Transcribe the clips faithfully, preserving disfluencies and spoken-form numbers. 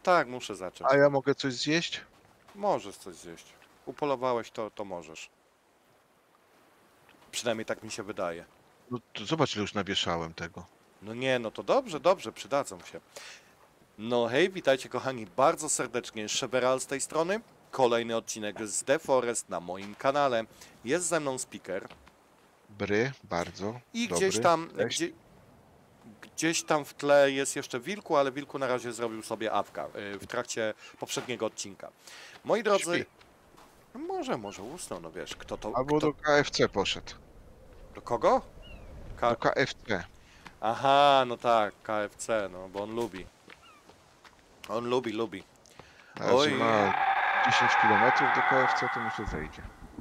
tak, muszę zacząć. A ja mogę coś zjeść? Możesz coś zjeść. Upolowałeś to, to możesz. Przynajmniej tak mi się wydaje. No to zobacz, ile już nawieszałem tego. No nie, no to dobrze, dobrze, przydadzą się. No hej, witajcie kochani bardzo serdecznie, Szeberal z tej strony. Kolejny odcinek z The Forest na moim kanale. Jest ze mną speaker. Bry, bardzo I dobry. gdzieś tam, Cześć. gdzie, gdzieś tam w tle jest jeszcze Wilku, ale Wilku na razie zrobił sobie awka y, w trakcie poprzedniego odcinka. Moi drodzy, Śpi. może, może usnął, no wiesz, kto to... Albo Kto, do K F C poszedł. do kogo? K... Do K F C. Aha, no tak, K F C, no bo on lubi. On lubi, lubi. A że Oj. ma dziesięć kilometrów do K F C, to mu się zejdzie.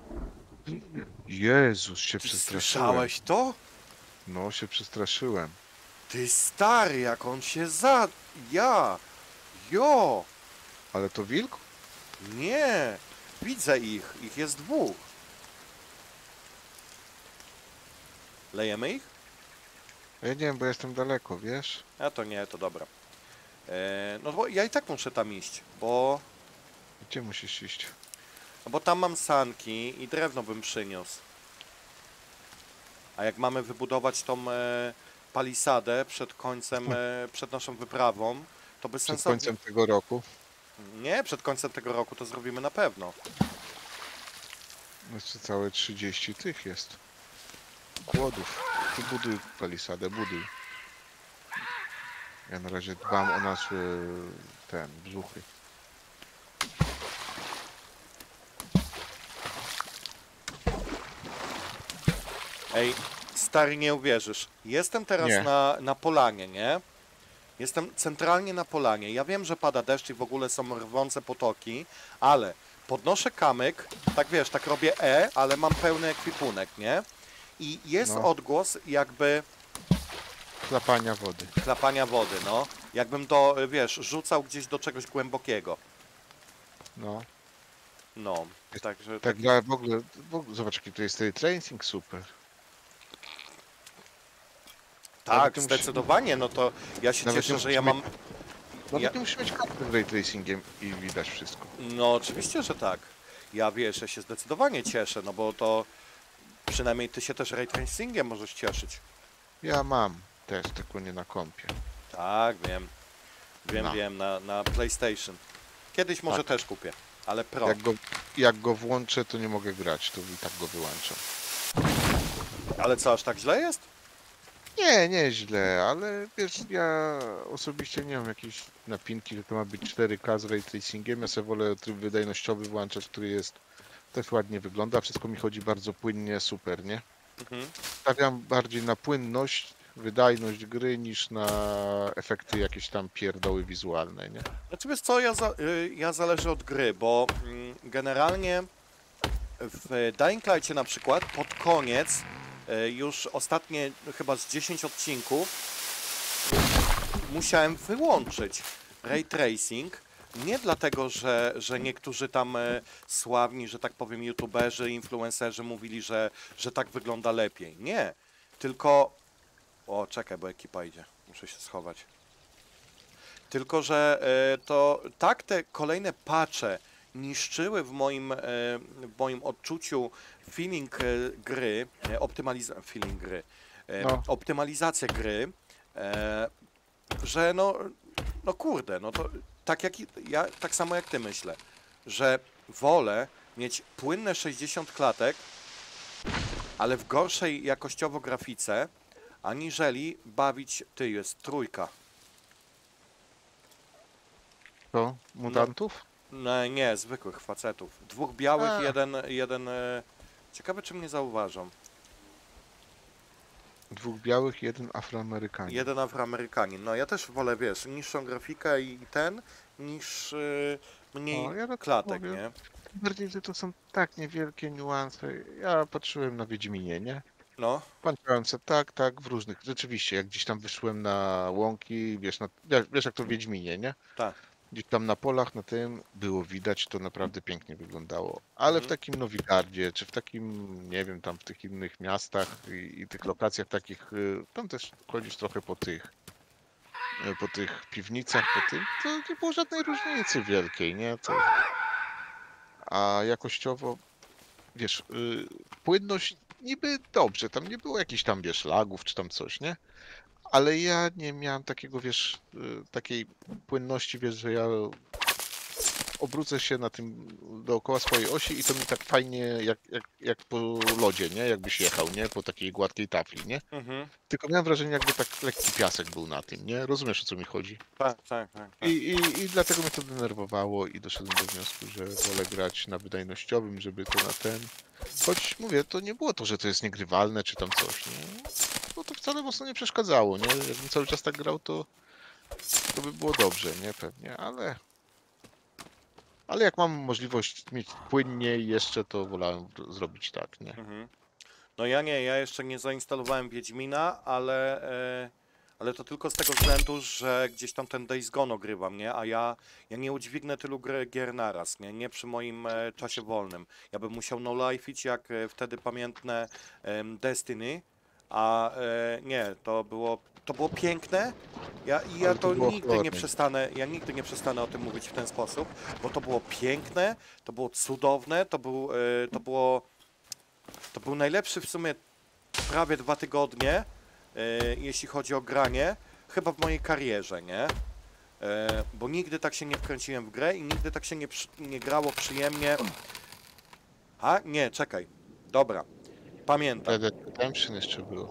Jezus, się Ty przestraszyłem. słyszałeś to? No, się przestraszyłem. Ty stary, jak on się za... Ja! Jo! Ale to wilk? Nie! Widzę ich, ich jest dwóch. Lejemy ich? Ja nie wiem, bo jestem daleko, wiesz? A to nie, to dobra. E, no bo ja i tak muszę tam iść, bo... Gdzie musisz iść? No bo tam mam sanki i drewno bym przyniósł. A jak mamy wybudować tą e, palisadę przed końcem, e, przed naszą wyprawą, to by Przed sensownie... końcem tego roku. Nie, przed końcem tego roku to zrobimy na pewno. Jeszcze całe trzydzieści tych jest. Kłodów. Ty buduj palisadę, buduj. Ja na razie dbam o nasz ten, brzuchy. Ej, stary, nie uwierzysz. Jestem teraz Nie. na, na polanie, nie? Jestem centralnie na polanie. Ja wiem, że pada deszcz i w ogóle są rwące potoki, ale podnoszę kamyk, tak wiesz, tak robię E, ale mam pełny ekwipunek, nie? I jest No. odgłos jakby Chlapania wody. chlapania wody, no. Jakbym to, wiesz, rzucał gdzieś do czegoś głębokiego. No. No, także... Tak dla w ogóle, w ogóle zobacz, jaki to jest ray tracing super. Tak, Nawet nie musi- zdecydowanie, no to ja się Nawet cieszę, nie że ja musimy- mam... Nawet Ja- nie musisz mieć karty z ray tracingiem i widać wszystko. No oczywiście, że tak. Ja wiesz, ja się zdecydowanie cieszę, no bo to przynajmniej ty się też ray tracingiem możesz cieszyć. Ja mam też, tylko nie na kompie. Tak, wiem. Wiem, No. wiem, na, na PlayStation. Kiedyś może Tak. też kupię, ale pro. Jak go, jak go włączę, to nie mogę grać, to i tak go wyłączam. Ale co, aż tak źle jest? Nie, nie źle, ale wiesz, ja osobiście nie mam jakiejś napinki, że to ma być cztery K z ray tracingiem. Ja sobie wolę tryb wydajnościowy włączać, który jest też ładnie wygląda. Wszystko mi chodzi bardzo płynnie, super, nie? Mhm. Stawiam bardziej na płynność, wydajność gry niż na efekty jakieś tam pierdoły wizualne, nie? Znaczy wiesz co, ja, za, y, ja zależy od gry, bo mm, generalnie w Dying Light'cie na przykład pod koniec y, już ostatnie chyba z dziesięć odcinków musiałem wyłączyć ray tracing. Nie dlatego, że, że niektórzy tam e, sławni, że tak powiem, youtuberzy, influencerzy mówili, że, że tak wygląda lepiej. Nie, tylko... O, czekaj, bo ekipa idzie. Muszę się schować. Tylko, że e, to tak te kolejne patche niszczyły w moim, e, w moim odczuciu feeling e, gry, e, optymaliza feeling gry, e, No. optymalizację gry, e, że no, no kurde, no to tak jak i- ja, tak samo jak ty myślę, że wolę mieć płynne sześćdziesiąt klatek, ale w gorszej jakościowo grafice, aniżeli bawić, ty, jest trójka. To? Mutantów? No, nie, zwykłych facetów. Dwóch białych, A. jeden, jeden... e, Ciekawe, czy mnie zauważą. Dwóch białych, jeden afroamerykanin. Jeden Afroamerykanin. No ja też wolę, wiesz, niższą grafikę i ten, niż y, mniej O, ja tak klatek, mówię. nie? Bardziej, że to są tak niewielkie niuanse. Ja patrzyłem na Wiedźminie, nie? No, Patrzyłem sobie tak, tak, w różnych. Rzeczywiście, jak gdzieś tam wyszłem na łąki, wiesz, na, wiesz, wiesz jak to w Wiedźminie, nie? tak. Gdzieś tam na polach, na tym było widać, to naprawdę pięknie wyglądało. Ale w Mhm. takim Nowigardzie, czy w takim, nie wiem, tam w tych innych miastach i, i tych lokacjach takich, y, tam też chodzisz trochę po tych. e, po tych piwnicach, po tym, to nie było żadnej różnicy wielkiej, nie? To, a jakościowo, wiesz, y, płynność niby dobrze, tam nie było jakichś tam, wiesz, lagów czy tam coś, nie? Ale ja nie miałem takiego, wiesz, y, takiej płynności, wiesz, że ja obrócę się na tym dookoła swojej osi i to mi tak fajnie, jak, jak, jak po lodzie, nie? Jakbyś jechał, nie? Po takiej gładkiej tafli, nie? Mhm. Tylko miałem wrażenie, jakby tak lekki piasek był na tym, nie? Rozumiesz, o co mi chodzi? Tak, tak, tak, I, tak. i, I dlatego mnie to denerwowało i doszedłem do wniosku, że wolę grać na wydajnościowym, żeby to na ten... Choć mówię, to nie było to, że to jest niegrywalne czy tam coś, nie? Bo to wcale mocno nie przeszkadzało, nie? Jakbym cały czas tak grał, to, to by było dobrze, nie? Pewnie, ale... Ale jak mam możliwość mieć płynniej jeszcze, to wolałem w- zrobić tak, nie? Mhm. No ja nie, ja jeszcze nie zainstalowałem Wiedźmina, ale, e, ale to tylko z tego względu, że gdzieś tam ten Days Gone ogrywam, nie? A ja, ja nie udźwignę tylu gry, gier naraz, nie? Nie przy moim e, czasie wolnym. Ja bym musiał no lifeić jak e, wtedy pamiętne em, Destiny, a e, nie, to było, to było piękne. Ja, I ja Ale to to było nigdy nie chore. przestanę, ja nigdy nie przestanę o tym mówić w ten sposób, bo to było piękne, to było cudowne, to, był, e, to było to był najlepszy w sumie prawie dwa tygodnie, e, jeśli chodzi o granie, chyba w mojej karierze, nie? E, bo nigdy tak się nie wkręciłem w grę i nigdy tak się nie, przy, nie grało przyjemnie. A? Nie, czekaj. Dobra, pamiętam. Red Dead Redemption jeszcze było.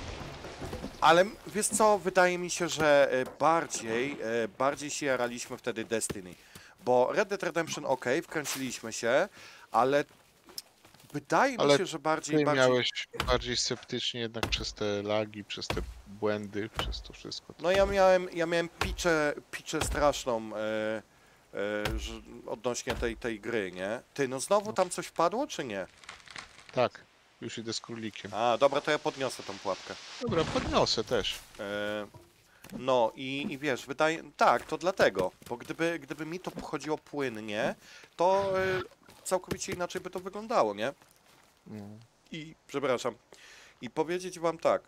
Ale wiesz co, wydaje mi się, że e, bardziej, e, bardziej się jaraliśmy wtedy Destiny. Bo Red Dead Redemption ok, wkręciliśmy się, ale wydaje mi Ale się, że bardziej, ty bardziej... miałeś bardziej sceptycznie jednak przez te lagi, przez te błędy, przez to wszystko. No ja miałem, ja miałem piczę, piczę straszną e, e, że, odnośnie tej, tej gry, nie? Ty, no znowu tam coś wpadło, czy nie? Tak, już idę z królikiem. A, dobra, to ja podniosę tą pułapkę. Dobra, podniosę też. E, no i, i wiesz, wydaje, tak, to dlatego, bo gdyby, gdyby mi to pochodziło płynnie, to e, całkowicie inaczej by to wyglądało, nie? Mm. I, przepraszam, i powiedzieć wam tak,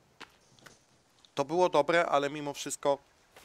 to było dobre, ale mimo wszystko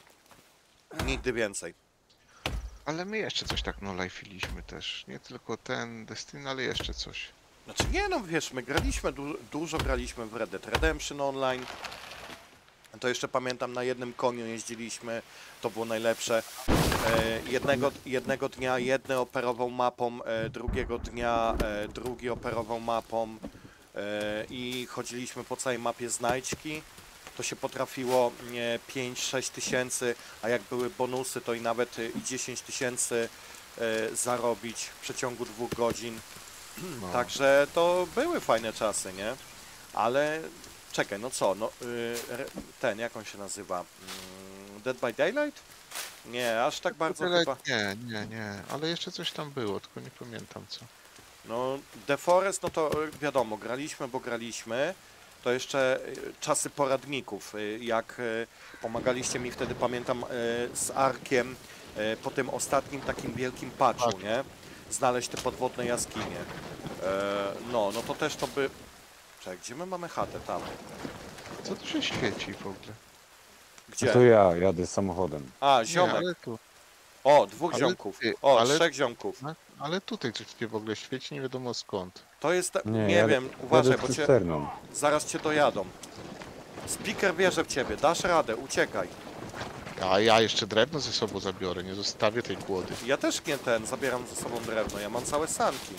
nigdy więcej. Ale my jeszcze coś tak no life'iliśmy też. Nie tylko ten Destiny, ale jeszcze coś. Znaczy nie no, wiesz, my graliśmy, du dużo graliśmy w Red Dead Redemption Online. To jeszcze pamiętam, na jednym koniu jeździliśmy, to było najlepsze. E, jednego, jednego dnia jedny operował mapą, e, drugiego dnia e, drugi operował mapą e, i chodziliśmy po całej mapie znajdźki. To się potrafiło pięć sześć tysięcy, a jak były bonusy, to i nawet e, i dziesięć tysięcy e, zarobić w przeciągu dwóch godzin. No. Także to były fajne czasy, nie? Ale czekaj, no co, no y, re- ten, jak on się nazywa? Mm, Dead by Daylight? Nie, aż tak bardzo Tyle- chyba. Nie, nie, nie. Ale jeszcze coś tam było, tylko nie pamiętam co. No, The Forest, no to y, wiadomo, graliśmy, bo graliśmy. To jeszcze y, czasy poradników, y, jak y, pomagaliście mi wtedy, pamiętam, y, z Arkiem y, po tym ostatnim takim wielkim patchu, Tak. nie? Znaleźć te podwodne jaskinie. E, no, no to też to by... Czekaj, gdzie my mamy chatę? Tam. Co tu się świeci w ogóle? Gdzie? No to ja jadę samochodem. A, Nie, ziomek. ale tu. O, dwóch ale ziomków. ty, O, ale- trzech ziomków. No, ale tutaj coś się w ogóle świeci, nie wiadomo skąd. To jest... ta- Nie, Nie, jadę- wiem, uważaj, jadę bo cię... cysterną. Zaraz cię dojadą. Speaker wierzy w ciebie, dasz radę, uciekaj. A ja jeszcze drewno ze sobą zabiorę, nie zostawię tej głody. Ja też nie ten, zabieram ze sobą drewno, ja mam całe sanki.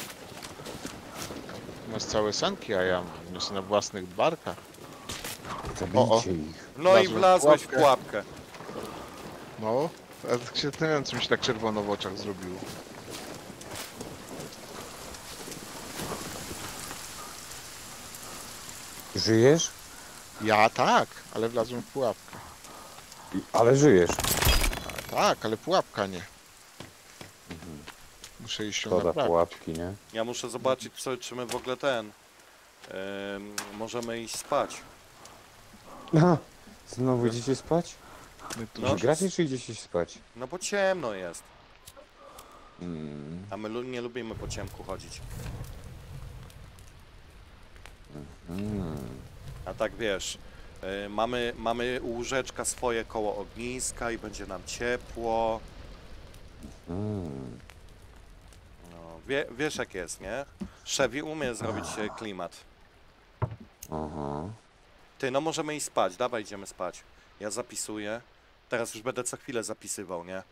Masz całe sanki, a ja niosę na własnych barkach. O, o. Zabijcie ich. No i Wlazłem w wlazłeś w pułapkę. pułapkę. No, a tak się nie wiem, co mi się tak czerwono w oczach zrobiło. Żyjesz? Ja tak, ale wlazłem w pułapkę. Ale żyjesz. A, tak, ale pułapka nie. Muszę iść ją Szkoda naprawić. pułapki, nie? Ja muszę zobaczyć, co, czy my w ogóle ten... em, możemy iść spać. Aha, znowu idziecie spać? My tu No. No. Gracie czy idziecie spać? No bo ciemno jest. Mm. A my lu nie lubimy po ciemku chodzić. Mm. A tak wiesz, Y, mamy, mamy łóżeczka swoje koło ogniska i będzie nam ciepło. Mm. No, wie, wiesz jak jest, nie? Chevy umie zrobić e, klimat. Aha. Ty, no możemy iść spać, dawaj idziemy spać. Ja zapisuję. Teraz już będę co chwilę zapisywał, nie?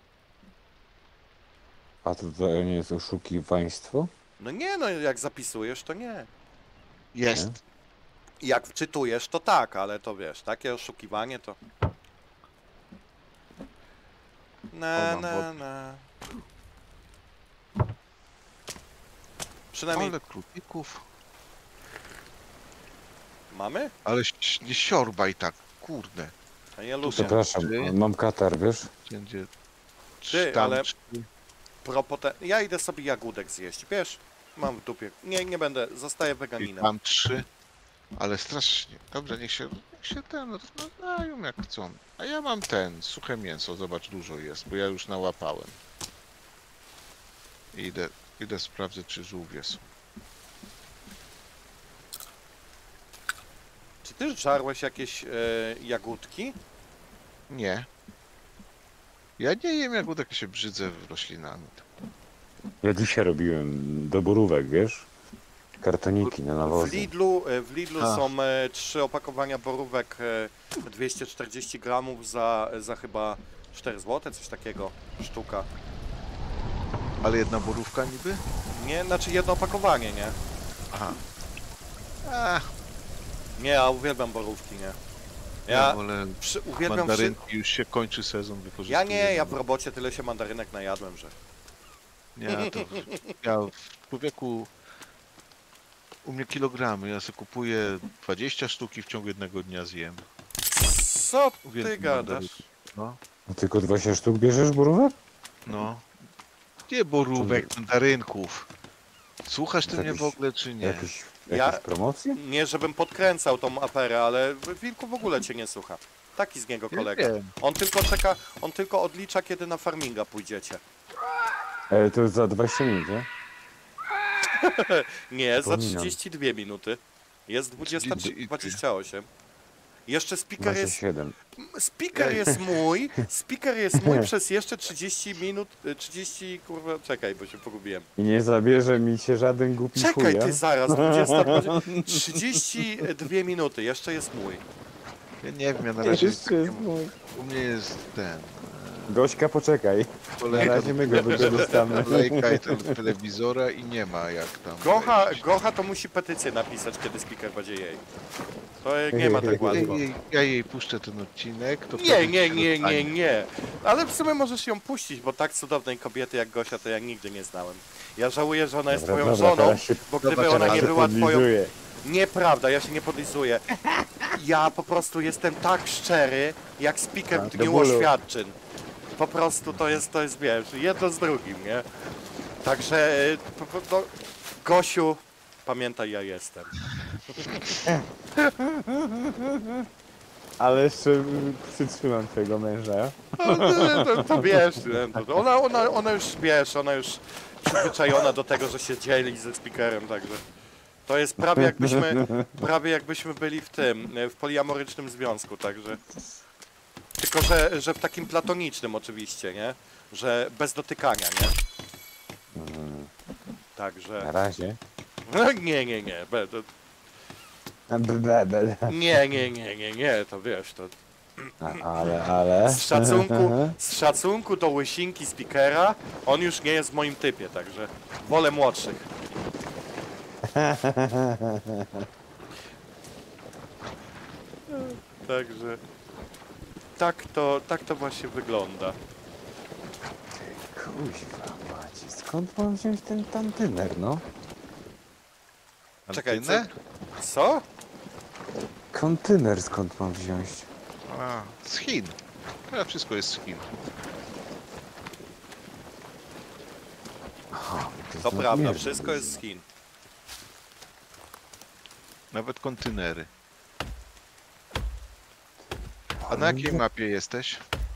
A to, to nie jest oszukiwaństwo? No nie, no jak zapisujesz, to nie. Jest. Jak wczytujesz, to tak, ale to wiesz, takie oszukiwanie to... Na, O, mam na, wodkę. na. Przynajmniej Ale królików. mamy? Ale ś- nie siorbaj tak, kurde. A ja Tu lubię. są- Przepraszam, Trzy. mam katar, wiesz? Będzie... Ty, tam ale- trzy. Propote... Ja idę sobie jagódek zjeść, wiesz? Mam w dupie. Nie, nie będę, zostaję I weganinem. tam trzy. Ale strasznie. Dobrze, niech się, niech się ten rozmawiają jak chcą. A ja mam ten, suche mięso, zobacz, dużo jest, bo ja już nałapałem. Idę, idę sprawdzę, czy żółwie są. Czy ty żarłeś jakieś e, jagódki? Nie. Ja nie jem jagódek, ja się brzydzę roślinami. Ja dzisiaj robiłem do borówek, wiesz? Kartoniki na W nawozy. Lidlu, e, w Lidlu A. są e, trzy opakowania borówek e, dwieście czterdzieści gramów za, za chyba cztery złote, coś takiego, sztuka. Ale jedna borówka niby? Nie, znaczy jedno opakowanie, nie? Aha. A, Nie, ja uwielbiam borówki, nie? ja Ja wolę przy, uwielbiam przy... mandarynki, już się kończy sezon, wykorzystuję. Ja nie, ja w robocie tyle się mandarynek najadłem, że... Nie, to ja w człowieku u mnie kilogramy, ja sobie kupuję dwadzieścia sztuki w ciągu jednego dnia zjem. Co ty Uwielbiam gadasz? mandarynki. No, A tylko dwadzieścia sztuk bierzesz borówek? no. Nie borówek, mandarynków. Słuchasz ty mnie w Jakiś- ogóle czy nie? Jakieś, Ja- jakieś promocje? Nie, żebym podkręcał tą aferę, ale Wilku w ogóle cię nie słucha. Taki z niego Ja kolega. wiem. On tylko czeka, on tylko odlicza, kiedy na farminga pójdziecie. E, to jest za dwadzieścia minut, nie? Nie, za Przypominam. trzydzieści dwie minuty. Jest dwudziesta trzydzieści- dwadzieścia osiem. Jeszcze speaker jest, dwadzieścia siedem. speaker jest mój, speaker jest mój przez jeszcze trzydzieści minut, y, trzydzieści, kurwa, czekaj, bo się pogubiłem. I nie zabierze mi się żaden głupi Czekaj, chuja. ty zaraz, dwudziesta, dwadzieścia, trzydzieści dwie minuty, jeszcze jest mój. Ja nie wiem, ja na razie Jeszcze jest mój. u mnie jest ten Gośka, poczekaj. Na kolejka, razie my go wykorzystamy. kolejka i ten telewizora i nie ma jak tam. Gocha, wejść. Gocha to musi petycję napisać, kiedy speaker będzie jej. To nie ma tak Ja łatwo. jej, ja jej puszczę ten odcinek, to Nie, wtedy nie, się nie, dostanie. nie, nie. Ale w sumie możesz ją puścić, bo tak cudownej kobiety jak Gosia to ja nigdy nie znałem. Ja żałuję, że ona jest Dobra, twoją dobra, żoną, teraz się- bo gdyby Zobacz, ona jak nie się była twoją... podlizuję. Nieprawda, ja się nie podlizuję. Ja po prostu jestem tak szczery, jak speaker A, w do dniu bólu. oświadczyn. Po prostu to jest, to jest, wiesz, jedno z drugim, nie? Także, y, po, po, no, Gosiu, pamiętaj, ja jestem. Ale jeszcze y, przytrzymam twojego męża. No, to, to, to wiesz, nie? To, ona, ona, ona już, wiesz, ona już przyzwyczajona do tego, że się dzieli ze speakerem, także... To jest prawie jakbyśmy, prawie jakbyśmy byli w tym, w poliamorycznym związku, także... Tylko, że, że w takim platonicznym oczywiście, nie? Że bez dotykania, nie? Mm, Na Także... razie. No, nie, nie, nie, be, to, Be, be, be. nie, nie, nie, nie, nie, to wiesz, to... A, ale, ale. Z szacunku, z szacunku do łysinki speakera, on już nie jest w moim typie, także wolę młodszych. Także tak to, tak to właśnie wygląda. Kuźwa macie, skąd mam wziąć ten tantyner, no? Czekaj, co? Antynę? Co? Kontener skąd mam wziąć? A, z Chin. Teraz wszystko jest z Chin. Aha, jest To prawda, nadmierny. wszystko jest z Chin. Nawet kontenery. A na jakiej mapie jesteś?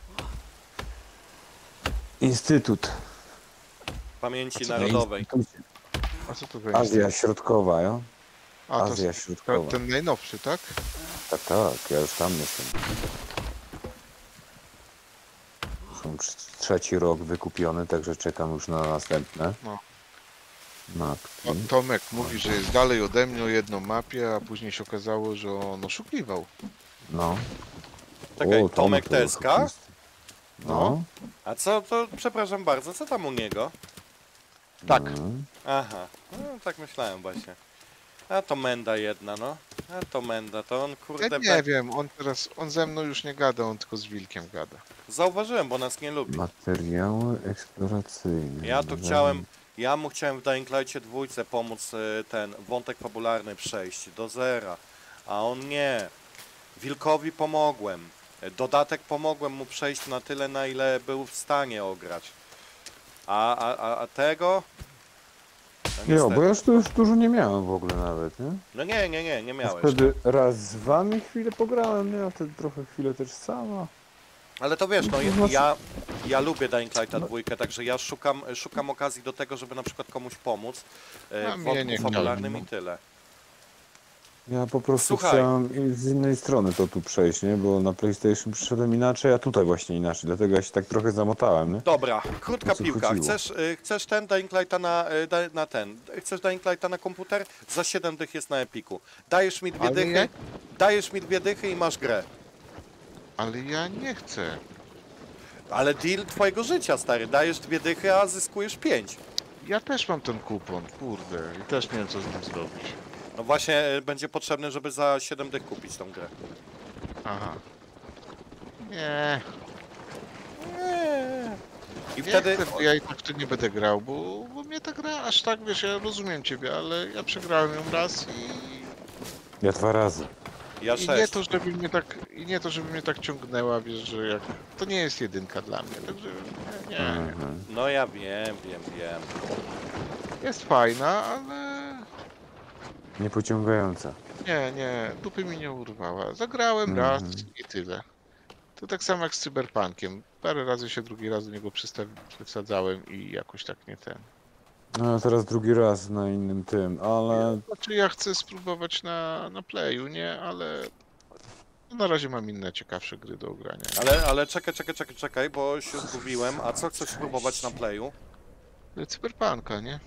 Instytut. Pamięci A co to Narodowej. A co to za Azja Środkowa, jo? A, to Azja jest Środkowa. ten najnowszy, tak? Tak, tak, ja już tam jestem. Już mam trz- trzeci rok wykupiony, także czekam już na następne No. mapki. O, Tomek mówi, że jest dalej ode mnie o jedną mapie, a później się okazało, że on oszukiwał. No. Czekaj, O, Tomek to T S K? oszukisty. No. A co to, przepraszam bardzo, co tam u niego? Tak. Mm. Aha, no tak myślałem właśnie. A to menda jedna, no. A to menda, to on Ja kurde... nie wiem, on teraz, on ze mną już nie gada, on tylko z Wilkiem gada. Zauważyłem, bo nas nie lubi. Materiały eksploracyjne. Ja tu Dobra. chciałem, ja mu chciałem w Dying Light'cie dwójce pomóc y, ten wątek fabularny przejść do zera, a on nie. Wilkowi pomogłem. Dodatek pomogłem mu przejść na tyle, na ile był w stanie ograć. A, a, a, a tego? No, Jo, bo niestety. ja już tu już dużo nie miałem w ogóle nawet, nie? No nie, nie, nie, nie A miałeś. wtedy raz z wami chwilę pograłem, nie? A wtedy trochę chwilę też sama. Ale to wiesz, no To ja, znaczy- ja, ja lubię Dying Lighta No. dwójkę, także ja szukam, szukam okazji do tego, żeby na przykład komuś pomóc e, A w mnie wątku nie fabularnym chciałem, i tyle. Ja po prostu Słuchaj. chciałem i z innej strony to tu przejść, nie? Bo na PlayStation przyszedłem inaczej, a tutaj właśnie inaczej. Dlatego ja się tak trochę zamotałem, nie? Dobra, krótka O co piłka. chodziło? Chcesz, y, chcesz ten Dying Lighta na, y, da- na ten? Chcesz Dying Lighta na komputer? Za siedem dych jest na Epiku. Dajesz mi dwie Ale dychy, ja- dajesz mi dwie dychy i masz grę. Ale ja nie chcę. Ale deal twojego życia, stary. Dajesz dwie dychy, a zyskujesz pięć. Ja też mam ten kupon, kurde, i też nie wiem co z nim zrobić. No właśnie y, będzie potrzebny, żeby za siedem dych kupić tą grę. Aha. Nie, Eee. I nie wtedy... chcę, bo ja i tak w to nie będę grał, bo, bo mnie ta gra aż tak, wiesz, ja rozumiem ciebie, ale ja przegrałem ją raz i, Ja dwa razy. Ja i nie sześć. to, żeby mnie tak, i nie to, żeby mnie tak ciągnęła, wiesz, że jak, to nie jest jedynka dla mnie, także nie, nie. Mhm. No ja wiem, wiem, wiem. Jest fajna, ale Niepociągająca. nie, nie, dupy mi nie urwała. Zagrałem Mhm. raz i tyle. To tak samo jak z Cyberpunkiem. Parę razy się drugi raz do niego przystaw- przysadzałem i jakoś tak nie ten. No ja teraz drugi raz na innym tym, ale Znaczy ja chcę spróbować na, na Playu, nie? Ale na razie mam inne ciekawsze gry do ogrania. Ale, ale czekaj, czekaj, czekaj, czekaj, bo się zgubiłem. A co chcesz spróbować na playu? Cyberpunka, nie?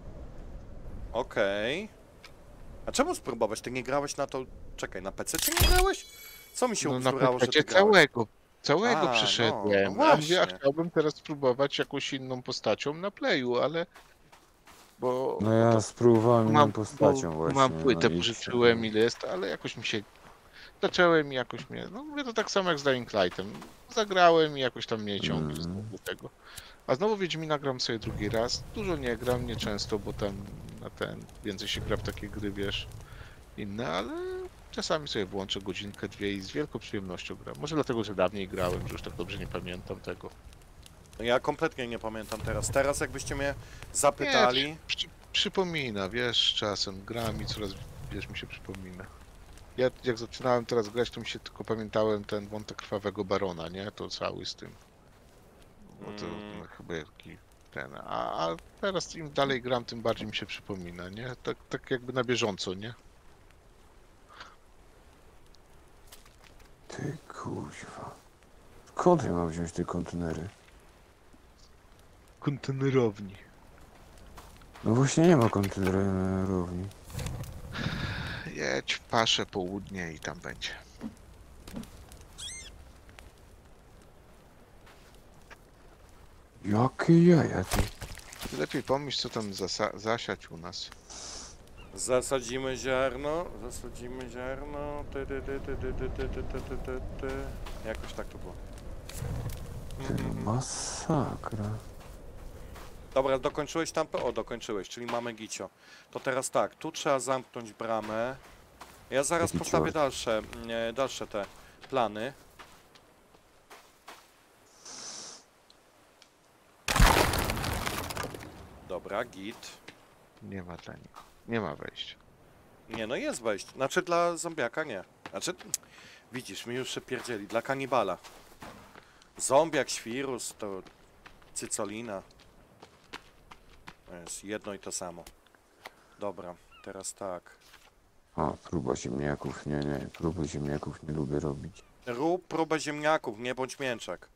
Okej. A czemu spróbować? Ty nie grałeś na to... Czekaj, na P C czy nie grałeś? Co mi się No na ubzdurało, że ty PC grałeś? całego. Całego A, no, przeszedłem. no A mówię, a właśnie. chciałbym teraz spróbować jakąś inną postacią na Playu, ale... Bo... no ja spróbowałem inną Mam, postacią bo właśnie. mam płytę, no i pożyczyłem ile jest, ale jakoś mi się... Zacząłem i jakoś mnie... No mówię to tak samo jak z Dying Lightem. Zagrałem i jakoś tam mnie ciągnie Mhm. do tego. A znowu Wiedźmina gram sobie drugi raz. Dużo nie gram, nie często, bo tam na ten... Więcej się gra w takie gry, wiesz, inne, ale czasami sobie włączę godzinkę, dwie i z wielką przyjemnością gram. Może dlatego, że dawniej grałem, że już tak dobrze nie pamiętam tego. Ja kompletnie nie pamiętam teraz. Teraz jakbyście mnie zapytali... Nie, przy, przypomina, wiesz, czasem gram i coraz, wiesz, mi się przypomina. Ja jak zaczynałem teraz grać, to mi się tylko pamiętałem ten wątek Krwawego Barona, nie? To cały z tym. Bo to Mm. no, chyba jaki ten. A, a teraz im dalej gram, tym bardziej mi się przypomina, nie? Tak, tak jakby na bieżąco, nie? Ty kuźwa. Skąd ja mam wziąć te kontenery? Kontenerowni. No właśnie nie ma kontenerowni. Jedź w Paszę południe i tam będzie. Jakie jaja ty? Ty lepiej pomyśl, co tam zasa- zasiać u nas. Zasadzimy ziarno, zasadzimy ziarno, ty, ty, ty, ty, ty, ty, ty, ty, ty, ty, ty, ty. Jakoś tak to było. Ty no masakra. Dobra, dokończyłeś tam? O, dokończyłeś, czyli mamy gicio. To teraz tak, tu trzeba zamknąć bramę. Ja zaraz Jaki postawię cior. dalsze, nie, dalsze te plany. Dobra, git. Nie ma dla niego. Nie ma wejścia. Nie, no jest wejście. Znaczy dla zombiaka nie. Znaczy, widzisz, mi już się pierdzieli. Dla kanibala. Zombiak, świrus, to cycolina. To jest jedno i to samo. Dobra, teraz tak. A, próba ziemniaków, nie, nie, próby ziemniaków nie lubię robić. Rób próbę ziemniaków, nie bądź mięczak.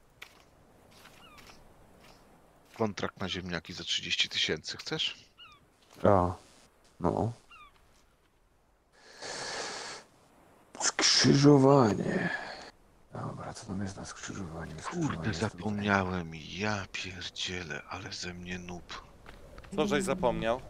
Kontrakt na ziemniaki za trzydzieści tysięcy, chcesz? A, no. Skrzyżowanie. Dobra, co tam jest na skrzyżowaniu? Skrzyżowanie Kurde, jest zapomniałem. Ja pierdzielę, ale ze mnie noob. Co żeś zapomniał?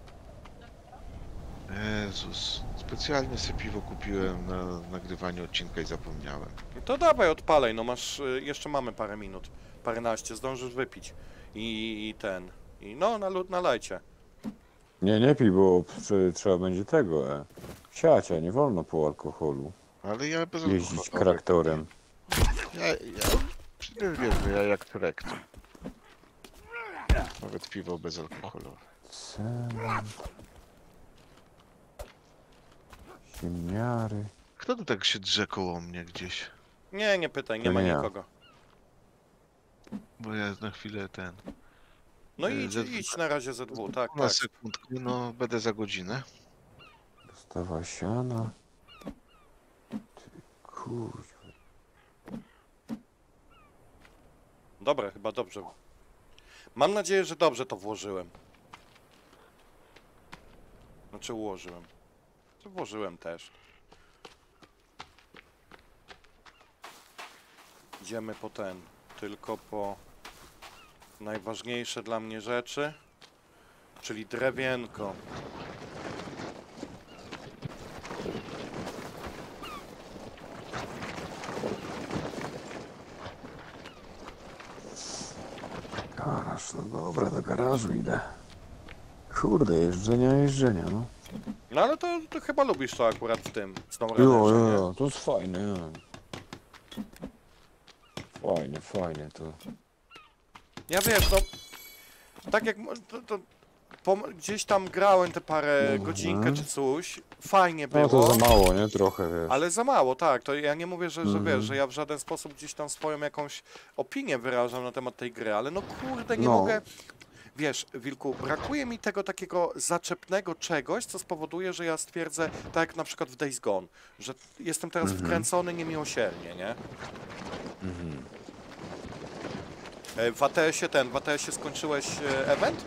Jezus. Specjalnie sobie piwo kupiłem na nagrywanie odcinka i zapomniałem. No to dawaj, odpalaj, no masz, y, jeszcze mamy parę minut, paręnaście, zdążysz wypić. I, i ten, i no, na lód nalajcie. tutaj. Nie, nie pij, bo przy- trzeba będzie tego, e. Siacia, nie wolno po alkoholu. Ale ja bez Jeździć alkoholu. traktorem. Ja, ja, przecież wiesz, że ja jak turek. Nawet piwo bezalkoholowe. Cement. Ziemniary. Kto tu tak się drze koło mnie gdzieś? Nie, nie pytaj, nie To ma nie ja. nikogo. Bo ja na chwilę ten... No Y, idź, ze- idź na razie ze dwóch, tak, Na tak. sekundkę, no będę za godzinę. Dostawa siana. Ty kurwa. Dobra, chyba dobrze. Mam nadzieję, że dobrze to włożyłem. Znaczy ułożyłem. To włożyłem też. Idziemy po ten, tylko po najważniejsze dla mnie rzeczy, czyli drewienko. Garaż, no dobra, do garażu idę. Kurde, jeżdżenia, jeżdżenia, no. No ale to, to chyba lubisz to akurat w tym, z tą Jo, radarze, jo, nie? jo, to jest fajne, jo. Fajnie, fajnie to. Ja wiesz, no, tak jak mo- to, to, pom- gdzieś tam grałem te parę Mhm. godzinkę czy coś, fajnie No było. to za mało, nie? Trochę, wiesz. Ale za mało, tak. To ja nie mówię, że, że Mhm. wiesz, że ja w żaden sposób gdzieś tam swoją jakąś opinię wyrażam na temat tej gry, ale no kurde, nie No. mogę. Wiesz, Wilku, brakuje mi tego takiego zaczepnego czegoś, co spowoduje, że ja stwierdzę, tak jak na przykład w Days Gone, że jestem teraz Mhm. wkręcony niemiłosiernie, nie? Mhm. E, W A T S-ie ten, w A T S-ie skończyłeś e, event?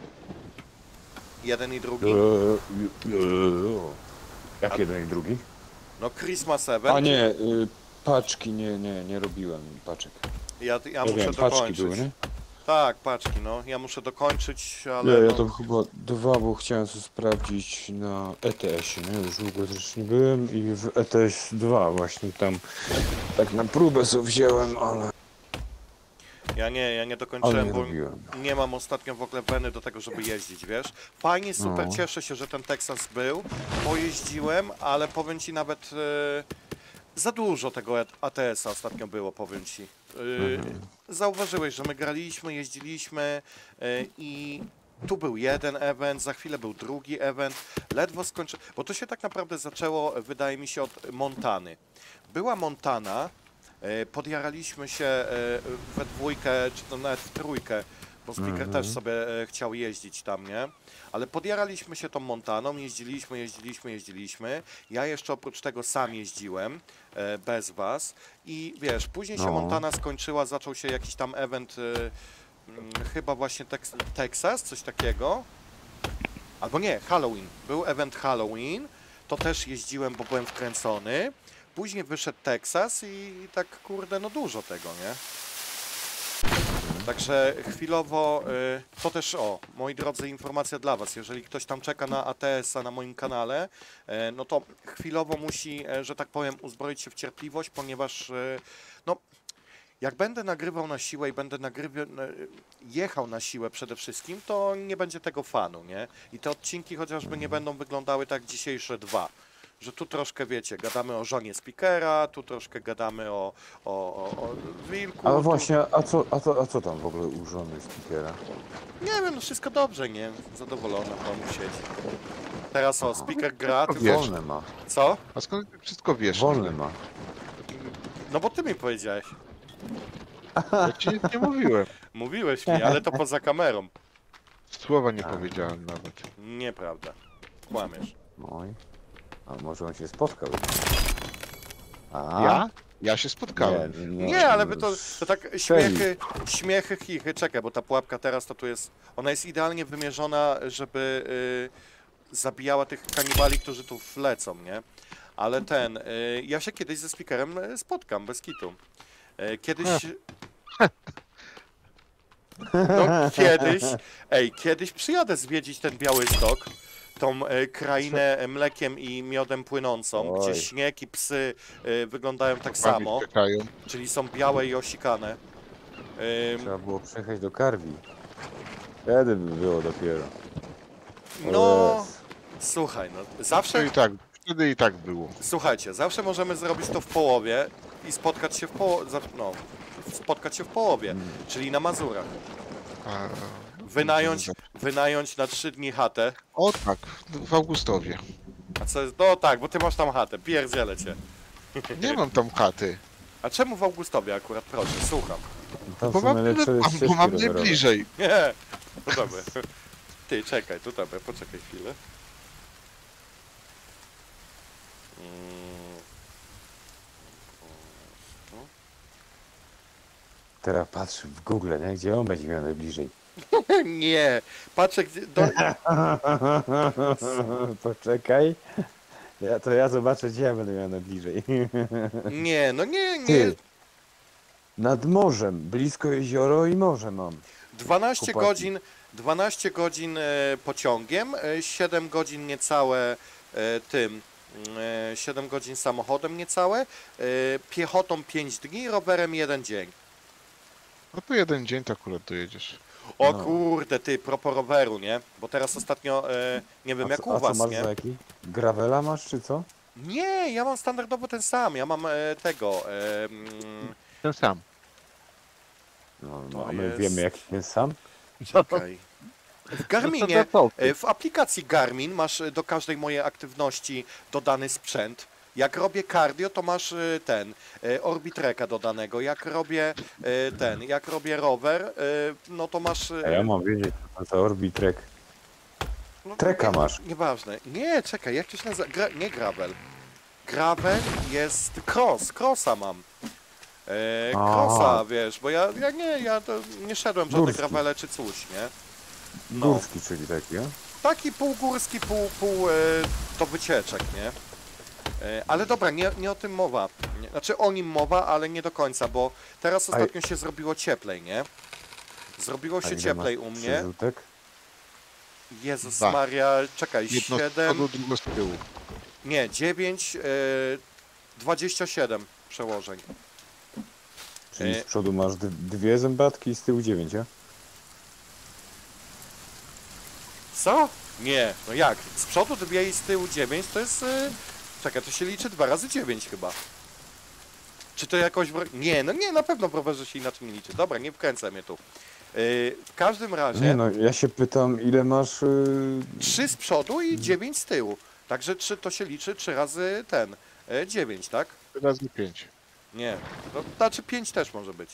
Jeden i drugi? Jo, jo, jo, jo. Jak jeden i drugi? No Christmas event. A nie, y, paczki, nie, nie, nie robiłem paczek. Ja, ja Ja muszę wiem, paczki dokończyć. były, nie? Tak, paczki, no. Ja muszę dokończyć, ale... Nie, ja no... to chyba dwa, bo chciałem sobie sprawdzić na E T S-ie, nie? Już długo też nie byłem i w E T S dwa właśnie tam tak na próbę sobie wziąłem, ale, Ja nie, ja nie ale dokończyłem, nie bo robiłem. nie mam ostatnio w ogóle weny do tego, żeby jeździć, wiesz? Fajnie, super, No. cieszę się, że ten Texas był. Pojeździłem, ale powiem ci nawet e, za dużo tego A T S-a ostatnio było, powiem ci. E, Mhm. Zauważyłeś, że my graliśmy, jeździliśmy e, i tu był jeden event, za chwilę był drugi event, ledwo skończy... Bo to się tak naprawdę zaczęło, wydaje mi się, od Montany. Była Montana, e, podjaraliśmy się e, we dwójkę, czy to nawet w trójkę, bo Speaker Mhm. też sobie e, chciał jeździć tam, nie? Ale podjaraliśmy się tą Montaną, jeździliśmy, jeździliśmy, jeździliśmy. Ja jeszcze oprócz tego sam jeździłem, e, bez was. I wiesz, później się No. Montana skończyła, zaczął się jakiś tam event, e, mm, chyba właśnie Tex Texas, coś takiego. Albo nie, Halloween. Był event Halloween, to też jeździłem, bo byłem wkręcony. Później wyszedł Texas i tak kurde, no dużo tego, nie? Także chwilowo, y, to też o, moi drodzy, informacja dla was, jeżeli ktoś tam czeka na A T S-a na moim kanale, y, no to chwilowo musi, y, że tak powiem, uzbroić się w cierpliwość, ponieważ y, no, jak będę nagrywał na siłę i będę nagrywał, jechał na siłę przede wszystkim, to nie będzie tego fanu, nie? I te odcinki chociażby nie będą wyglądały tak dzisiejsze dwa. Że tu troszkę, wiecie, gadamy o żonie speakera, tu troszkę gadamy o, o, o, o wilku. Ale tu... właśnie, a co, a, co, a co tam w ogóle u żony speakera? Nie wiem, no wszystko dobrze, nie? Zadowolony, w domu siedzi. Teraz o, speaker gra, ty Wiesz. Wolne ma, Co? A skąd ty wszystko wiesz? wolne ma. No bo ty mi powiedziałeś. Ja ci nic nie mówiłem. Mówiłeś mi, ale to poza kamerą. Słowa nie A. powiedziałem nawet. Nieprawda. Kłamiesz. Oj. A może on się spotkał? A? Ja? Ja się spotkałem. Nie, nie, Nie, ale wy to, to tak Strzeli. śmiechy, śmiechy, chichy. Czekaj, bo ta pułapka teraz to tu jest... Ona jest idealnie wymierzona, żeby y, zabijała tych kanibali, którzy tu wlecą, nie? Ale ten... Y, ja się kiedyś ze speakerem y, spotkam, bez kitu. Y, kiedyś... No kiedyś... Ej, kiedyś przyjadę zwiedzić ten Białystok. Tą e, krainę e, mlekiem i miodem płynącą, Oj. gdzie śnieg i psy e, wyglądają tak Panie samo, czekają. czyli są białe i osikane. Ym, Trzeba było przejechać do Karwi. Wtedy by było dopiero. O no, Jezu. słuchaj, no, Wtedy zawsze, i tak, wtedy i tak było. słuchajcie, zawsze możemy zrobić to w połowie i spotkać się w połowie, no, spotkać się w połowie, Mm. czyli na Mazurach. A, Wynająć, wynająć na trzy dni chatę, O tak, w Augustowie. a co jest, no tak, bo ty masz tam chatę, pierdzielę cię. Nie mam tam chaty. A czemu w Augustowie akurat, proszę, słucham. Tam Bo są mam, najlepsze mam, bo ścieżki mam rowerowe. najbliżej. Nie, no dobra. Ty, czekaj, tu dobra, poczekaj chwilę. Teraz patrz w Google, nie? Gdzie on będzie miał najbliżej. Mm. Nie, patrzę gdzie... Do... Poczekaj. Ja, to ja zobaczę, gdzie ja będę miał najbliżej. Nie, no nie, nie. Ty. Nad morzem, blisko jezioro i morze mam. dwanaście Chłopaki. godzin, dwanaście godzin e, pociągiem, e, siedem godzin niecałe e, tym, e, siedem godzin samochodem niecałe, e, piechotą pięć dni, rowerem jeden dzień. No to jeden dzień to akurat dojedziesz. O No. kurde, ty, propos roweru, nie? Bo teraz ostatnio, e, nie wiem A jak co, u a co was, masz nie? za jaki? Gravela masz, czy co? Nie, ja mam standardowo ten sam, ja mam e, tego, e, mm, Ten sam. No, To no a my jest- wiemy, jaki jest sam. czekaj. W Garminie, No to co ty? e, w aplikacji Garmin masz e, do każdej mojej aktywności dodany sprzęt. Jak robię cardio, to masz e, ten, e, Orbitreka dodanego. Jak robię e, ten, jak robię rower, e, no to masz... e, A ja mam wiedzieć, co to za Orbitrek. no, treka nie- masz. Nieważne. Nie, czekaj, jak to się nazywa? Gra, nie gravel. Gravel jest cross, crossa mam. E, A. crossa, wiesz, bo ja, ja nie, ja to nie szedłem w żadne Górski. gravele czy coś, nie? No. Górski, czyli taki, a? Taki półgórski, pół, pół e, do wycieczek, nie? E, ale dobra, nie, nie o tym mowa. Nie, znaczy o nim mowa, ale nie do końca, bo teraz A- ostatnio się zrobiło cieplej, nie? Zrobiło A się ile cieplej masz u mnie. przerzutek? Jezus Dwa. Maria, czekaj, Jedno z siedem, przodu, drugie z tyłu. nie, dziewięć, e, dwadzieścia siedem przełożeń. Czyli E, z przodu masz d- dwie zębatki i z tyłu dziewięć, a? Co? Nie, no jak? Z przodu dwie i z tyłu dziewięć to jest... E, czekaj, to się liczy dwa razy dziewięć chyba. Czy to jakoś... W... ro- Nie, no nie, na pewno w rowerze się inaczej nie liczy. Dobra, nie wkręcę mnie tu. Yy, w każdym razie Nie no, ja się pytam, ile masz... Yy... trzy z przodu i dziewięć z tyłu. Także trzy to się liczy trzy razy ten. Yy, dziewięć, tak? Razy pięć. Nie. No, znaczy pięć też może być.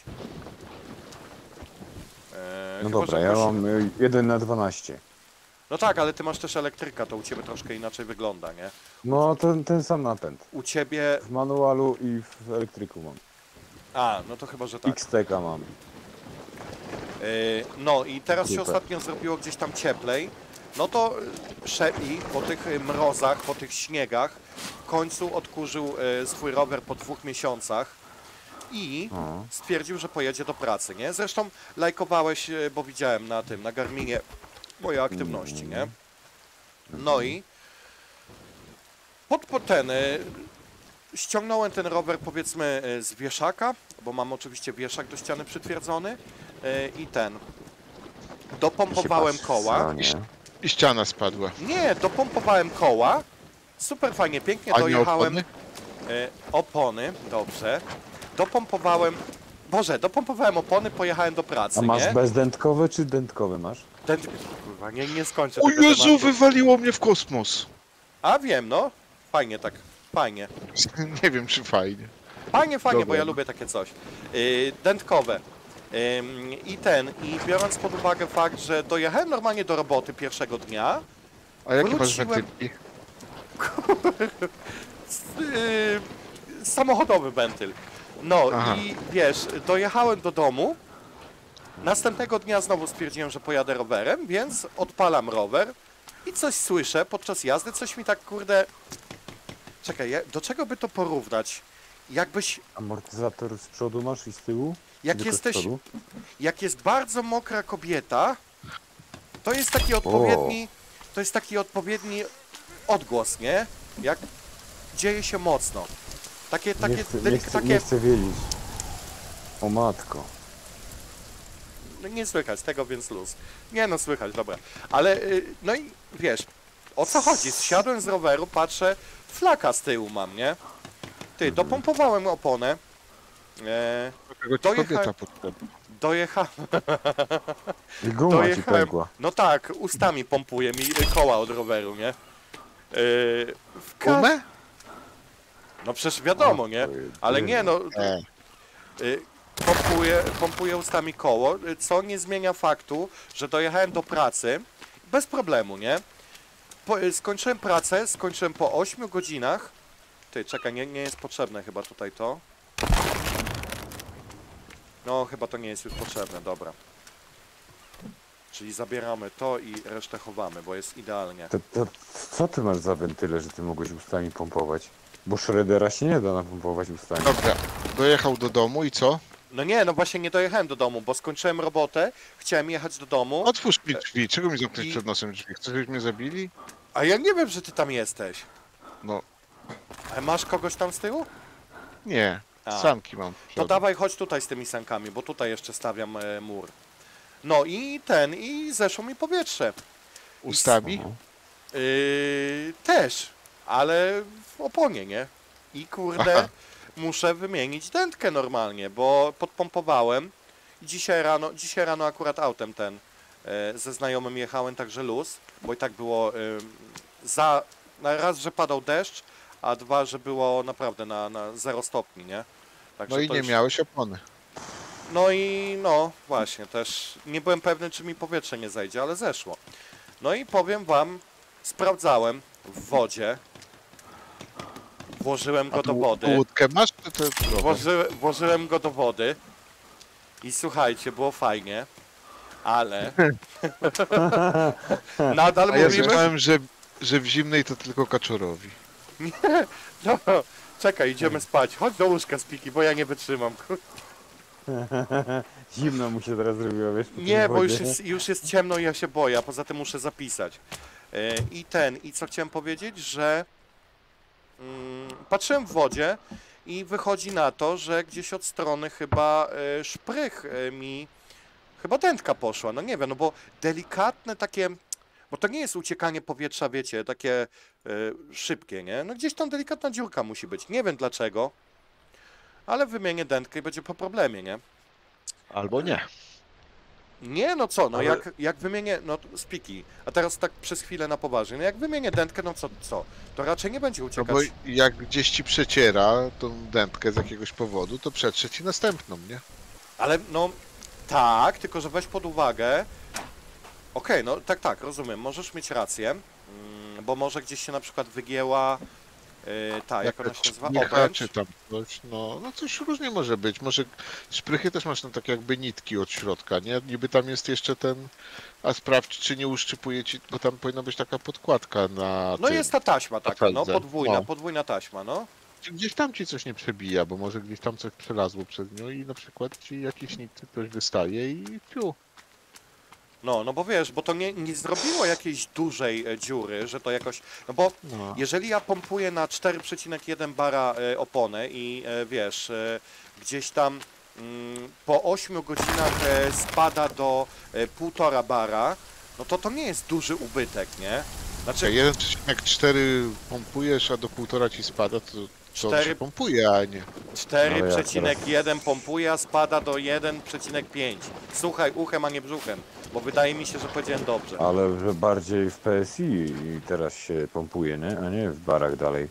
Yy, No chyba, dobra, że ja jakoś- mam y, jeden na dwanaście. No tak, ale ty masz też elektryka, to u ciebie troszkę inaczej wygląda, nie? No, ten, ten sam napęd. U ciebie... W manualu i w elektryku mam. A, no to chyba, że tak. X-Teka mam. Yy, No i teraz się Super. ostatnio zrobiło gdzieś tam cieplej. No to yy, Szepi po tych yy, mrozach, po tych śniegach w końcu odkurzył yy, swój rower po dwóch miesiącach i O. stwierdził, że pojedzie do pracy, nie? Zresztą lajkowałeś, yy, bo widziałem na tym, na Garminie moje aktywności, nie? No i pod, pod ten, yy, ściągnąłem ten rower powiedzmy yy, z wieszaka, bo mam oczywiście wieszak do ściany przytwierdzony yy, i ten. Dopompowałem Się patrz w koła. stronie. I ściana spadła. Nie, dopompowałem koła. Super fajnie, pięknie A nie dojechałem. opony? E, opony, dobrze. Dopompowałem. Boże, dopompowałem opony, pojechałem do pracy, A masz nie? bezdętkowe czy dętkowe masz? Ten, kurwa, nie, nie skończę O tego Jezu, tematu. wywaliło mnie w kosmos. A wiem, no. Fajnie tak, fajnie. Nie wiem, czy fajnie. Fajnie, fajnie, bo Dobra. ja lubię takie coś. Yy, dętkowe. Ym, I ten, i biorąc pod uwagę fakt, że dojechałem normalnie do roboty pierwszego dnia, A jakie masz Wróciłem- wentylki? Yy, samochodowy wentyl. No Aha. i wiesz, dojechałem do domu. Następnego dnia znowu stwierdziłem, że pojadę rowerem, więc odpalam rower i coś słyszę podczas jazdy, coś mi tak kurde... Czekaj, ja- do czego by to porównać? Jakbyś, Amortyzator z przodu masz i z tyłu? jak Tylko z jesteś, przodu? jak jest bardzo mokra kobieta, to jest taki odpowiedni, to jest taki odpowiedni odgłos, nie? Jak dzieje się mocno. Takie, takie, Nie chcę, nie delik- chcę, takie, nie chcę wiedzieć. O matko. no nie słychać tego, więc luz. Nie no, słychać, dobra. Ale, y, no i wiesz, o co chodzi? Zsiadłem z roweru, patrzę, flaka z tyłu mam, nie? Ty, dopompowałem oponę. E, Dlatego ci Dojechałem- kobieta potrzebna. dojecha... I guma ci Dojechałem, pękła. no tak, ustami pompuje mi y, koła od roweru, nie? Yy, w ka- Gumę? No przecież wiadomo, nie? Ale nie no, E. y, pompuję, pompuję ustami koło, y, co nie zmienia faktu, że dojechałem do pracy bez problemu, nie? Po, y, skończyłem pracę, skończyłem po ośmiu godzinach. Ty, czekaj, nie, nie jest potrzebne chyba tutaj to. No, chyba to nie jest już potrzebne, dobra. Czyli zabieramy to i resztę chowamy, bo jest idealnie. To, to, co ty masz za wentyle, że ty mogłeś ustami pompować? Bo Shreddera się nie da napompować ustami. Dobra, dojechał do domu i co? No nie, no właśnie nie dojechałem do domu, bo skończyłem robotę, chciałem jechać do domu, Otwórz mi drzwi, czego mi zamknąć I- przed nosem drzwi? Chcesz, żebyśmy mnie zabili? a ja nie wiem, że ty tam jesteś. No, A masz kogoś tam z tyłu? nie, A. sanki mam. To przodu. dawaj, chodź tutaj z tymi sankami, bo tutaj jeszcze stawiam e, mur. No i ten, i zeszło mi powietrze. Ustami? Aha. Yy, też, ale w oponie, nie? I kurde, Aha. muszę wymienić dętkę normalnie, bo podpompowałem. I dzisiaj rano, dzisiaj rano akurat autem ten e, ze znajomym jechałem, także luz, bo i tak było e, za, na raz, że padał deszcz, a dwa, że było naprawdę na, na zero stopni, nie? Także No i to nie już- miałeś opony. No i no właśnie, też nie byłem pewny, czy mi powietrze nie zejdzie, ale zeszło. No i powiem wam, sprawdzałem w wodzie, włożyłem A go do tu, wody, tu łódkę masz? Czy to rower? włoży, włożyłem go do wody i słuchajcie, było fajnie, ale nadal A ja mówimy... słyszałem, że, że w zimnej to tylko kaczorowi. No, czekaj, idziemy spać, chodź do łóżka Spiki, bo ja nie wytrzymam. Zimno mu się teraz zrobiło, wiesz? po tej Nie, bo już wodzie. jest, już jest ciemno i ja się boję, a poza tym muszę zapisać. E, I ten, i co chciałem powiedzieć, że mm, patrzyłem w wodzie i wychodzi na to, że gdzieś od strony chyba e, szprych e, mi, chyba dętka poszła, no nie wiem, no bo delikatne takie, bo to nie jest uciekanie powietrza, wiecie, takie e, szybkie, nie? No gdzieś tam delikatna dziurka musi być, nie wiem dlaczego, ale wymienię dętkę i będzie po problemie, nie? Albo nie. Nie, no co, no Ale- jak, jak wymienię, no spiki, a teraz tak przez chwilę na poważnie, no jak wymienię dętkę, no co, co, to raczej nie będzie No uciekać. bo jak gdzieś ci przeciera tą dętkę z jakiegoś powodu, to przetrze ci następną, nie? Ale no, tak, tylko że weź pod uwagę, okej, no tak, tak, rozumiem, możesz mieć rację, mm, bo może gdzieś się na przykład wygięła, yy, ta, jak ona się nazywa, Micha, obręcz, czy tam coś, no, no coś różnie może być. Może szprychy też masz tam takie jakby nitki od środka, nie? Niby tam jest jeszcze ten, a sprawdź czy nie uszczypuje ci, bo tam powinna być taka podkładka na no tym. jest ta taśma taka, no, feldze. podwójna, No. podwójna taśma, no. Czy gdzieś tam ci coś nie przebija, bo może gdzieś tam coś przelazło przez nią i na przykład ci jakiś nitce coś wystaje i fiu. No, no bo wiesz, bo to nie, nie zrobiło jakiejś dużej e, dziury, że to jakoś, no bo No. jeżeli ja pompuję na cztery przecinek jeden bara e, oponę i e, wiesz, e, gdzieś tam mm, po ośmiu godzinach e, spada do e, półtora bara, no to to nie jest duży ubytek, nie? Znaczy, jeden przecinek cztery pompujesz, a do półtora ci spada, to to Cztery- się pompuje, a nie. cztery No ja przecinek jeden pompuje, a spada do jeden przecinek pięć. Słuchaj uchem, a nie brzuchem, bo wydaje mi się, że powiedziałem dobrze. Ale że bardziej w P S I teraz się pompuje, nie? A nie w barach dalej.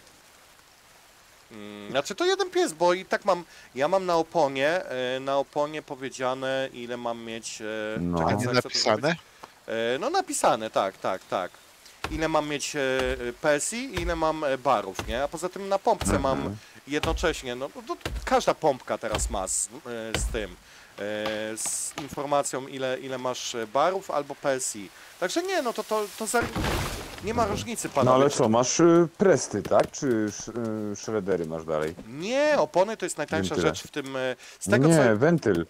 Mm, Znaczy to jeden pies, bo i tak mam, ja mam na oponie, e, na oponie powiedziane ile mam mieć, e, No. czekaj, A co nie ja chcę tu zrobić? napisane? E, No napisane, tak, tak, tak. ile mam mieć e, P S I i ile mam e, barów, nie? A poza tym na pompce mam jednocześnie, no to, to każda pompka teraz ma z, e, z tym, e, z informacją ile, ile masz barów albo P S I. Także nie, no to, to, to za, nie ma różnicy, panowie. No ale co, masz y, presty, tak? Czy sz, y, shreddery masz dalej? Nie, opony to jest najtańsza Wentyle. rzecz w tym, e, z tego nie, co... wentyl.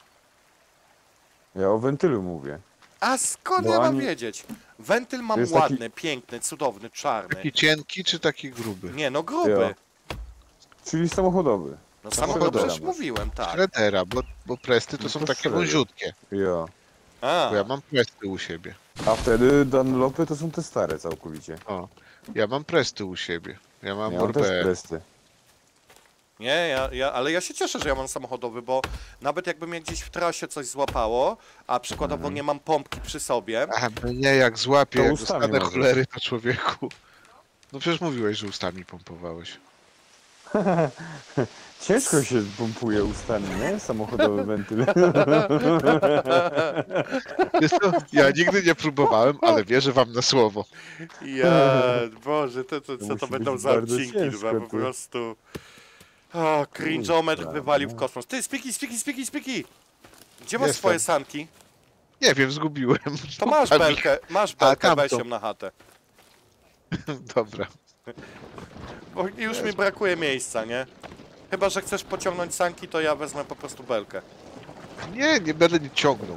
Ja o wentylu mówię. A skąd Bo ja mam ani- wiedzieć? Wentyl mam jest taki- ładny, piękny, cudowny, czarny. Taki cienki czy taki gruby? Nie, no gruby. Ja. Czyli samochodowy. No Samochodowy samochód przecież masz. mówiłem, tak. Shreddera, bo, bo presty to No są to takie shredder. wąziutkie. Ja. A, Bo ja mam presty u siebie. A wtedy Dunlopy to są te stare całkowicie. O, ja mam presty u siebie. Ja mam Ja mam też Orbea. presty. nie, ja, ja, ale ja się cieszę, że ja mam samochodowy, bo nawet jakby mnie gdzieś w trasie coś złapało, a przykładowo Mhm. nie mam pompki przy sobie, A no nie, jak złapię, To jak ustami dostanę możesz. cholery to człowieku. No przecież mówiłeś, że ustami pompowałeś. Ciężko się pompuje ustami, nie? Samochodowy wentyl. Wiesz co, ja nigdy nie próbowałem, ale wierzę wam na słowo. ja, Boże, to, to, To co to musi będą być za bardzo odcinki, ciężko, dwa, po ty. prostu... O, cringe'ometr Kurwa, wywalił w no. kosmos. Ty, spiki, spiki, spiki, spiki! Gdzie masz Jestem. swoje sanki? Nie wiem, zgubiłem. To masz Tam ich- belkę, masz A, belkę, tamto. weź ją na chatę. Dobra. Bo już mi brakuje miejsca, nie? Chyba, że chcesz pociągnąć sanki, to ja wezmę po prostu belkę. Nie, nie będę nie ciągnął.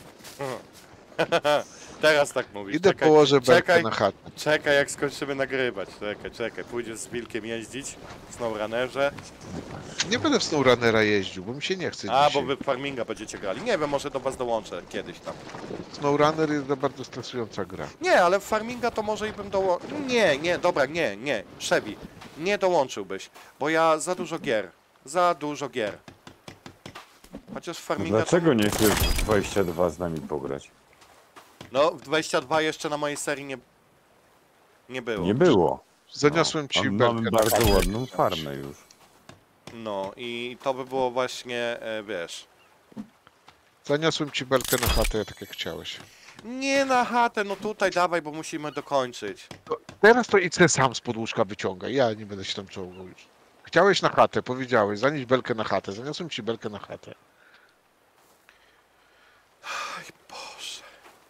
Teraz tak mówisz. Idę czekaj, położę belkę czekaj, na chatę. czekaj, jak skończymy nagrywać. Czekaj, czekaj. Pójdziesz z Wilkiem jeździć w SnowRunnerze. Nie będę w SnowRunnera jeździł, bo mi się nie chce A, dzisiaj. bo wy w farminga będziecie grali. Nie wiem, może do was dołączę kiedyś tam. SnowRunner jest za bardzo stresująca gra. Nie, ale w farminga to może i bym dołączył. Nie, nie, dobra, nie, nie. Szebi, nie dołączyłbyś, bo ja za dużo gier. Za dużo gier. Chociaż w farminga Dlaczego nie chcesz w dwadzieścia dwa z nami pograć? to... No, w dwadzieścia dwa jeszcze na mojej serii nie... Nie było. Nie było. Zaniosłem ci Mam- belkę Mamy na bardzo chatę. ładną farmę już. No i to by było właśnie, e, wiesz... Zaniosłem ci belkę na chatę, tak jak chciałeś. Nie na chatę, no tutaj dawaj, bo musimy dokończyć. Teraz to idź se sam z podłóżka wyciągaj, ja nie będę się tam czołgał już. Chciałeś na chatę, powiedziałeś, zanieś belkę na chatę, zaniosłem ci belkę na chatę. Aj Boże.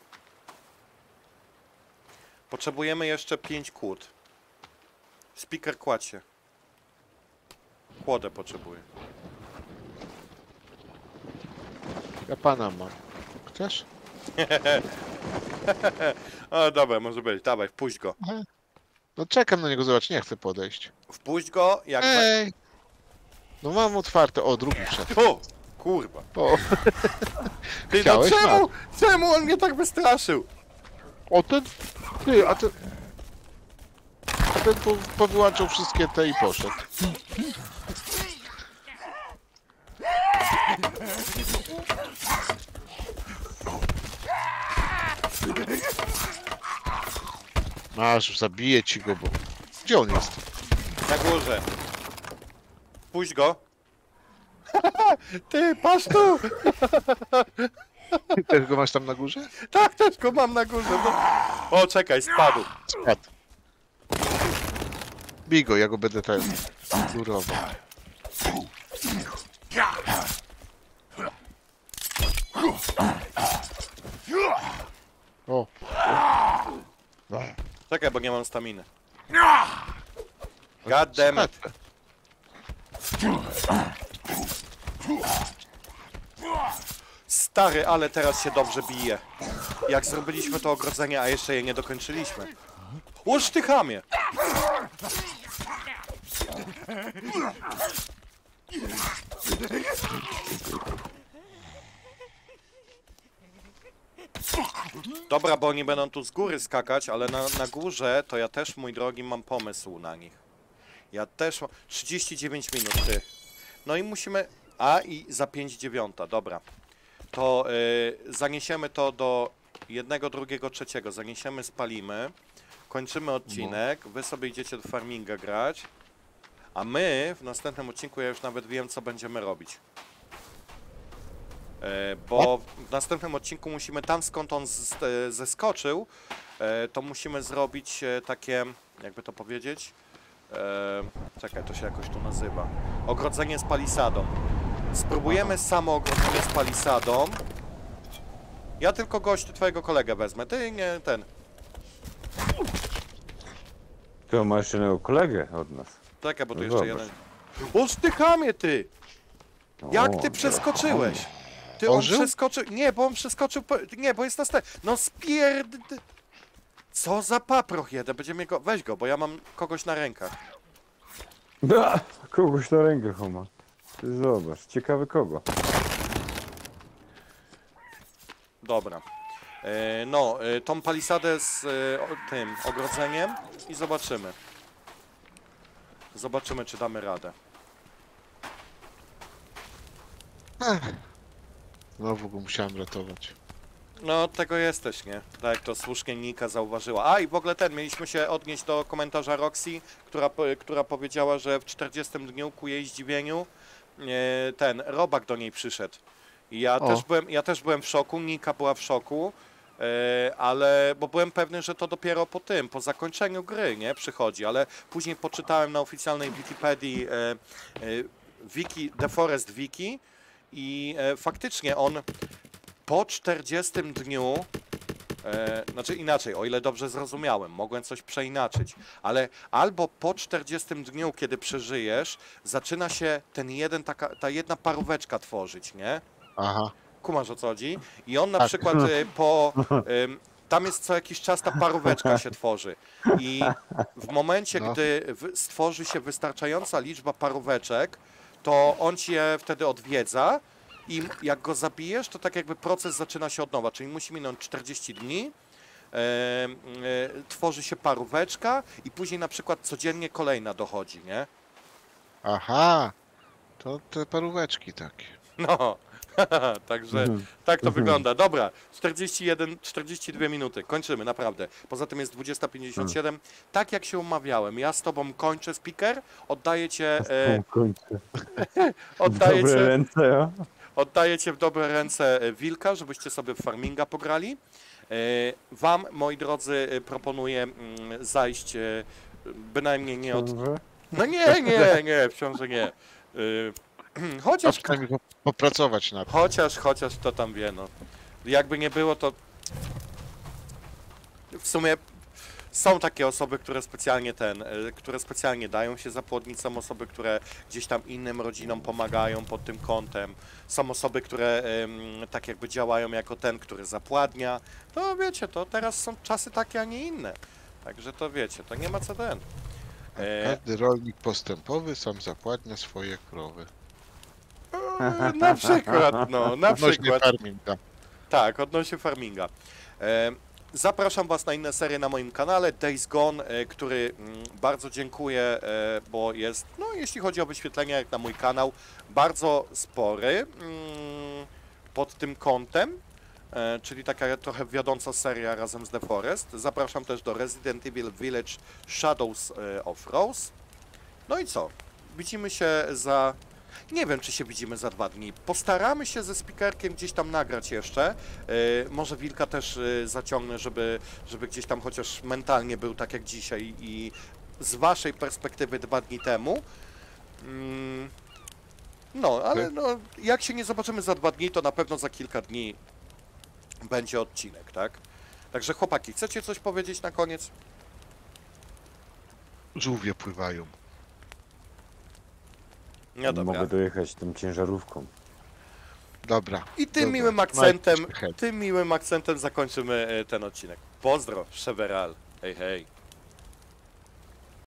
Potrzebujemy jeszcze pięć kłód. Speaker kładź się. Kłodę potrzebuję. Ja pana mam. Chcesz? O dobra, może być. Dawaj, wpuść go. No czekam na niego, zobacz, nie chcę podejść. Wpuść go, jak... we- Ej! No mam otwarte, o, drugi wszedł. O! Kurwa. O, Ty, no Chciałeś, czemu? Czemu on mnie tak wystraszył? o ten, ty, a ten... A ten po, powyłączał wszystkie te i poszedł. Masz, zabiję ci go, bo... Gdzie on jest? Na górze. Puść go. Ty, patrz tu! Ty też go masz tam na górze? Tak, też go mam na górze. No. O, czekaj, spadł. Spadł. Bij go, ja go będę ten... Lurował. O. Czekaj, bo nie mam staminy. God damn it. Stary, ale teraz się dobrze bije. Jak zrobiliśmy to ogrodzenie, a jeszcze je nie dokończyliśmy. Łóż ty chamie! Dobra, bo oni będą tu z góry skakać, ale na, na górze to ja też, mój drogi, mam pomysł na nich. Ja też mam... trzydzieści dziewięć minut, ty. No i musimy... A, i za pięć dziewiąta, dobra. To yy, zaniesiemy to do jednego, drugiego, trzeciego. Zaniesiemy, spalimy. Kończymy odcinek. Wy sobie idziecie do farminga grać. A my w następnym odcinku, ja już nawet wiem, co będziemy robić. E, bo w następnym odcinku musimy tam, skąd on z, e, zeskoczył, e, to musimy zrobić e, takie, jakby to powiedzieć, e, czekaj, to się jakoś tu nazywa, ogrodzenie z palisadą. Spróbujemy samo ogrodzenie z palisadą. Ja tylko gościu twojego kolegę wezmę, ty nie ten. To masz jeszcze jednego kolegę od nas. Czekaj, bo tu No jeszcze zobacz. jeden. Oż ty chamie, ty! Jak ty O, przeskoczyłeś? Ty on Ożył? przeskoczył. Nie, bo on przeskoczył. Po... Nie, bo jest na ste. No spierd. Co za paproch jeden. Będziemy go. Weź go, bo ja mam kogoś na rękach. Da, kogoś na rękę homa. Ty zobacz, ciekawy kogo. Dobra. E, no, e, tą palisadę z e, o, tym ogrodzeniem i zobaczymy. Zobaczymy, czy damy radę. Ech. Znowu go musiałem ratować. No, od tego jesteś, nie? Tak jak to słusznie Nika zauważyła. A i w ogóle ten, mieliśmy się odnieść do komentarza Roxy, która, po- która powiedziała, że w czterdziestym dniu ku jej zdziwieniu e, ten robak do niej przyszedł. I ja O. też, byłem, ja też byłem w szoku, Nika była w szoku, e, ale, bo byłem pewny, że to dopiero po tym, po zakończeniu gry, nie, przychodzi, ale później poczytałem na oficjalnej Wikipedii e, e, wiki, The Forest Wiki i e, faktycznie on po czterdziestym dniu, e, znaczy inaczej, o ile dobrze zrozumiałem, mogłem coś przeinaczyć, ale albo po czterdziestym dniu, kiedy przeżyjesz, zaczyna się ten jeden, taka, ta jedna paróweczka tworzyć, nie? Aha. Kumasz, o co chodzi? I on na Tak. przykład e, po... em, tam jest co jakiś czas ta paróweczka się tworzy. I w momencie, No. gdy w- stworzy się wystarczająca liczba paróweczek, to on cię wtedy odwiedza i m- jak go zabijesz, to tak jakby proces zaczyna się od nowa, czyli musi minąć czterdzieści dni, e, e, tworzy się paróweczka i później na przykład codziennie kolejna dochodzi, nie? Aha. To te paróweczki takie. No, także Mhm. tak to Mhm. wygląda. Dobra, czterdzieści jeden, czterdzieści dwie minuty, kończymy, naprawdę. Poza tym jest dwudziesta pięćdziesiąt siedem. Tak jak się umawiałem, ja z tobą kończę speaker, oddaję cię, e, W końcu. oddaję Dobre cię, ręce, ja? oddaję cię w dobre ręce e, Wilka, żebyście sobie w farminga pograli. E, Wam, moi drodzy, e, proponuję mm, zajść e, bynajmniej nie od... Dobrze. No nie, nie, nie, wciąż nie. E, A Chociaż przynajmniej po- popracować nad tym. Chociaż, chociaż to tam wie, no. Jakby nie było, to w sumie są takie osoby, które specjalnie ten, e, które specjalnie dają się zapłodnić, są osoby, które gdzieś tam innym rodzinom pomagają pod tym kątem, są osoby, które em, tak jakby działają jako ten, który zapładnia. To wiecie, to teraz są czasy takie, a nie inne. Także to wiecie, to nie ma co ten. E, Każdy rolnik postępowy sam zapładnia swoje krowy. e, na przykład, no, na Odnośnie przykład. farminga. Tak, odnośnie farminga. E, zapraszam Was na inne serie na moim kanale, Days Gone, e, który mm, bardzo dziękuję, e, bo jest, no jeśli chodzi o wyświetlenia jak na mój kanał, bardzo spory mm, pod tym kątem, e, czyli taka trochę wiodąca seria razem z The Forest. Zapraszam też do Resident Evil Village Shadows e, of Rose. No i co? Widzimy się za... Nie wiem, czy się widzimy za dwa dni. Postaramy się ze speakerkiem gdzieś tam nagrać jeszcze. Yy, może Wilka też yy, zaciągnę, żeby, żeby gdzieś tam chociaż mentalnie był tak jak dzisiaj i z waszej perspektywy dwa dni temu. Mm, no, ale no, jak się nie zobaczymy za dwa dni, to na pewno za kilka dni będzie odcinek, tak? Także chłopaki, chcecie coś powiedzieć na koniec? Żółwie pływają. No dobra. Mogę dojechać tą ciężarówką. Dobra. I tym Dobra. miłym akcentem, Majcie się. tym miłym akcentem zakończymy e, ten odcinek. Pozdro, Szeweral. Hej, hej.